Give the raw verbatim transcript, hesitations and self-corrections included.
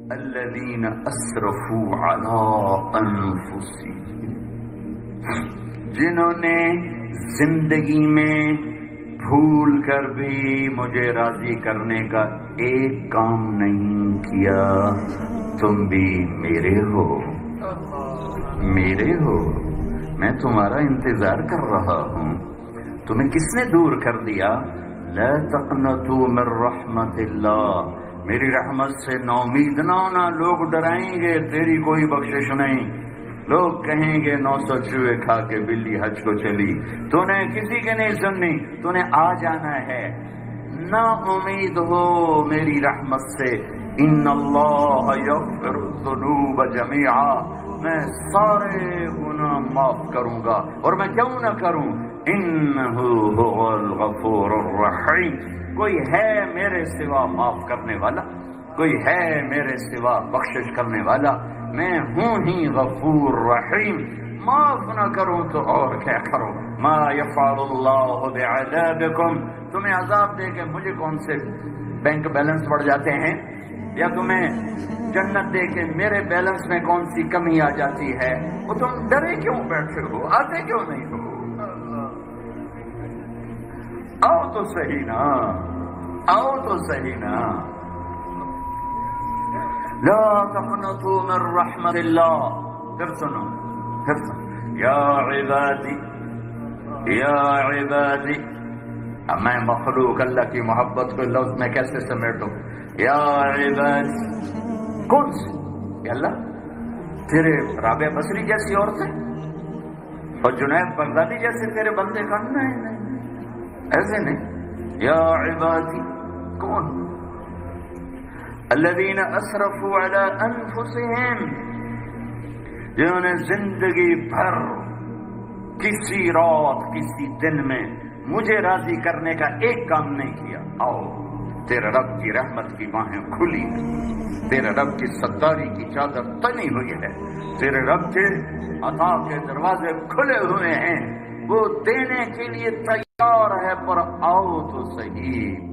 الذین اسرفوا علی انفسہم، جنہوں نے زندگی میں بھول کر بھی مجھے راضی کرنے کا ایک کام نہیں کیا۔ تم بھی میرے ہو، میرے ہو، میں تمہارا انتظار کر رہا ہوں۔ تمہیں کس نے دور کر دیا؟ لا تقنطوا من رحمت اللہ، میری رحمت سے ناامید نہ ہونا۔ لوگ ڈرائیں گے تیری کوئی بخشش نہیں، لوگ کہیں گے نو سو چوہے کھا کے بلی حج کو چلی، تو نے کسی کے نہیں سننی، تو نے آ جانا ہے۔ نا امید ہو میری رحمت سے۔ ان اللہ یغفر الذنوب جميعا، میں سارے گناہ معاف کروں گا، اور میں کیوں نہ کروں؟ انہ هو الغفور الرحیم، کوئی ہے میرے سوا معاف کرنے والا؟ کوئی ہے میرے سوا بخشش کرنے والا؟ میں ہوں ہی غفور رحیم۔ معاف نہ کروں تو اور کیا کروں؟ ما یفعل اللہ بعذابکم، تمہیں عذاب دے کے مجھے کون سے بینک بیلنس بڑھ جاتے ہیں؟ یا تمہیں جنت دے کے میرے بیلنس میں کون سی کمی آ جاتی ہے؟ وہ تم ڈرے کیوں بیٹھے ہو؟ آتے کیوں نہیں ہو؟ آؤ تو صحیح نا، آؤ تو صحیح نا۔ لا تقنطوا من رحمت اللہ۔ پھر سنو، پھر سنو، یا عبادی، یا عبادی۔ اب میں مخلوق اللہ کی محبت کو لفظ میں کیسے سمیٹوں؟ یا عبادی، کون سی؟ یا اللہ تیرے رابعہ بصری جیسی عورت ہے اور جنید بغدادی جیسے تیرے بندے کا نہیں نہیں ایسے نہیں۔ یا عبادی کون؟ الذین اسرفوا علی انفسہم، جنہوں نے زندگی بھر کسی رات کسی دن میں مجھے راضی کرنے کا ایک کام نہیں کیا۔ آؤ، تیرے رب کی رحمت کی باہیں کھلی ہیں، تیرے رب کی ستاری کی چادر تنی ہوئی ہے، تیرے رب کے عطا کے دروازے کھلے ہوئے ہیں، وہ دینے کے لیے تیار ہے، پر آؤ تو صحیح۔